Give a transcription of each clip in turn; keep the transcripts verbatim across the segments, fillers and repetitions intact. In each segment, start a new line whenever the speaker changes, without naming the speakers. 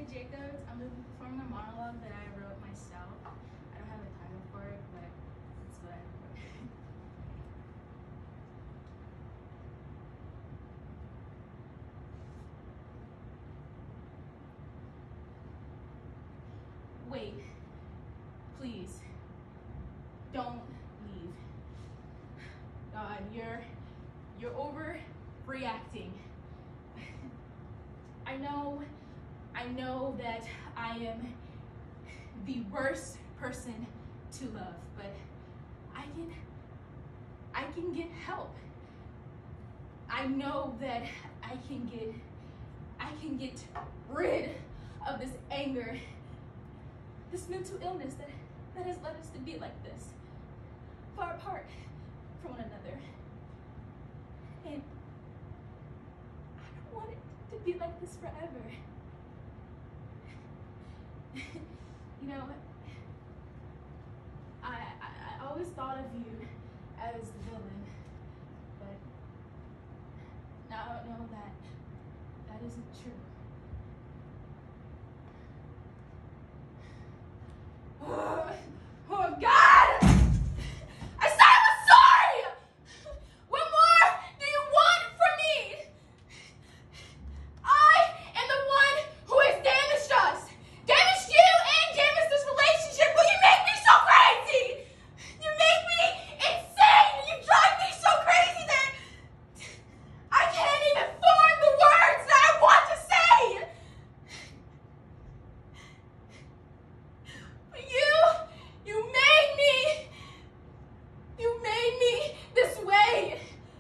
Briche Jacobs. I'm going to be performing a monologue that I wrote myself. I don't have a title for it, but it's what I wrote. Wait, please, don't leave. God, you're, you're overreacting. I know, I know that I am the worst person to love, but I can, I can get help. I know that I can get, I can get rid of this anger, this mental illness that, that has led us to be like this, far apart from one another. And I don't want it to be like this forever. You know, I, I, I always thought of you as the villain, but now I know that that isn't true. Oh, oh God! I said I was sorry! What more do you want from me? I am the one who has damaged us, damaged you and damaged this relationship. Will you make me so crazy? You make me insane. You drive me so crazy that I can't even form the words that I want to say. But you, you made me, you made me this way.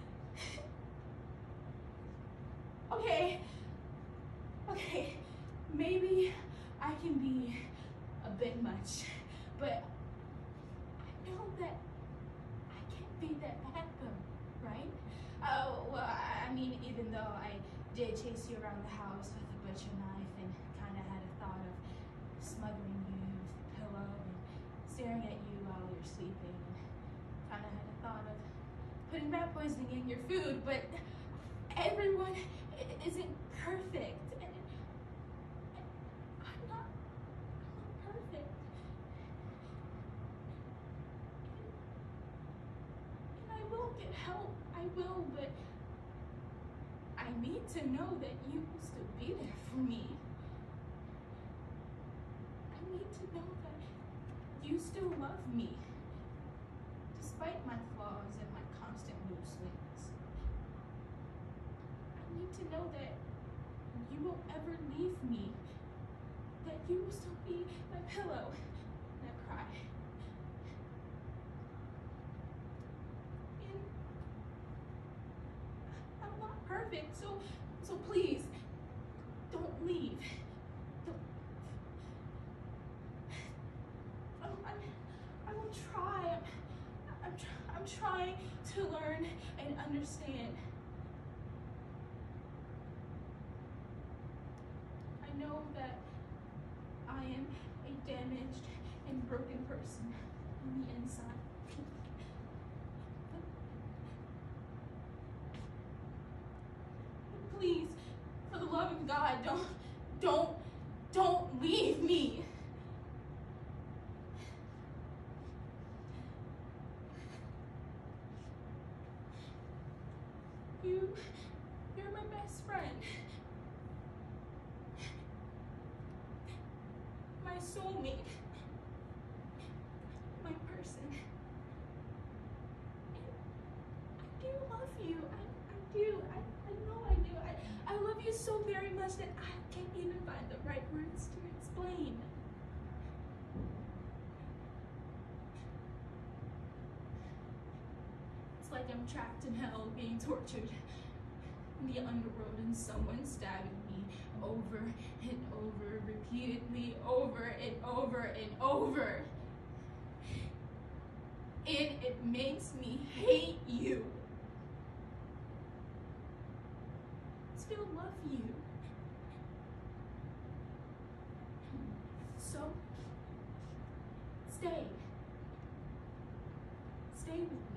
Okay, okay, maybe I can be a bit much, but I know that I can't be that backup, right? Oh, well, I I mean, even though I did chase you around the house with a butcher knife and kind of had a thought of smothering you with a pillow and staring at you while you're sleeping, and kind of had a thought of putting rat poisoning in your food, but everyone i- isn't perfect. And I'm not, I'm not perfect. And I will get help, I will, but I need to know that you will still be there for me. I need to know that you still love me, despite my flaws and my constant mood swings. I need to know that you won't ever leave me, that you will still be my pillow when I cry. And I'm not perfect, so so please, don't leave. Don't. I'm, I'm, I will try. I'm, I'm, tr- I'm trying to learn and understand. I know that I am a damaged and broken person on the inside. But please, for the love of God, don't, don't, don't leave me. You, you're my best friend. My soulmate. My person. And I do love you. I, I do. I, I know I do. I, I love you so very much that I can't even find the right words to explain. It's like I'm trapped in hell being tortured in the underworld and someone stabbing me over and over, repeatedly, over and over and over. And it makes me hate you. Still love you. So, stay. Stay with me.